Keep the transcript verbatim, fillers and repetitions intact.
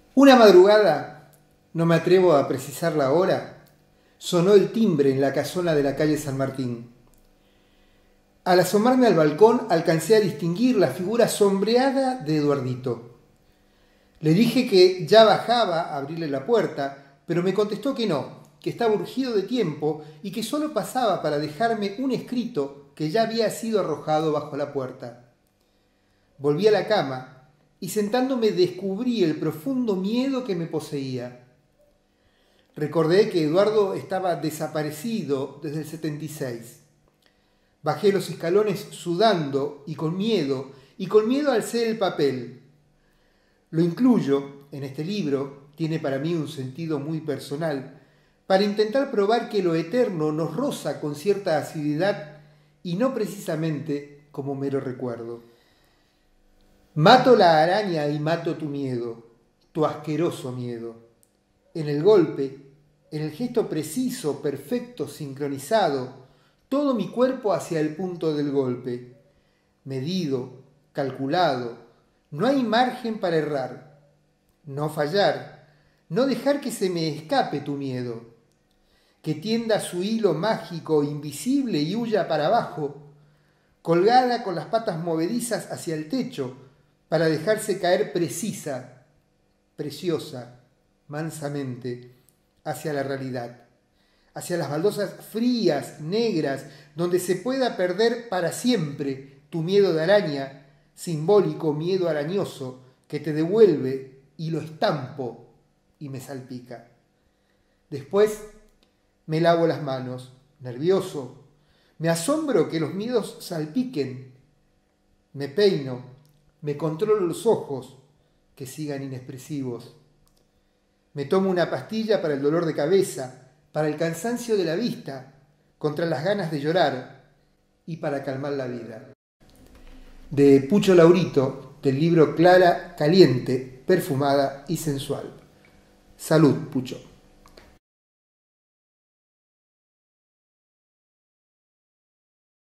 Una madrugada, no me atrevo a precisar la hora, sonó el timbre en la casona de la calle San Martín. Al asomarme al balcón alcancé a distinguir la figura sombreada de Eduardito. Le dije que ya bajaba a abrirle la puerta, pero me contestó que no, que estaba urgido de tiempo y que solo pasaba para dejarme un escrito que ya había sido arrojado bajo la puerta. Volví a la cama y sentándome descubrí el profundo miedo que me poseía. Recordé que Eduardo estaba desaparecido desde el setenta y seis. Bajé los escalones sudando y con miedo, y con miedo alcé el papel. Lo incluyo en este libro, tiene para mí un sentido muy personal, para intentar probar que lo eterno nos roza con cierta asiduidad y no precisamente como mero recuerdo. Mato la araña y mato tu miedo, tu asqueroso miedo. En el golpe, en el gesto preciso, perfecto, sincronizado, todo mi cuerpo hacia el punto del golpe. Medido, calculado, no hay margen para errar. No fallar, no dejar que se me escape tu miedo. Que tienda su hilo mágico, invisible y huya para abajo, colgada con las patas movedizas hacia el techo, para dejarse caer precisa, preciosa, mansamente, hacia la realidad, hacia las baldosas frías, negras, donde se pueda perder para siempre tu miedo de araña, simbólico miedo arañoso, que te devuelve y lo estampo y me salpica. Después me lavo las manos, nervioso, me asombro que los miedos salpiquen, me peino, me controlo los ojos, que sigan inexpresivos. Me tomo una pastilla para el dolor de cabeza, para el cansancio de la vista, contra las ganas de llorar y para calmar la vida. De Pucho Laurito, del libro Clara, caliente, perfumada y sensual. Salud, Pucho.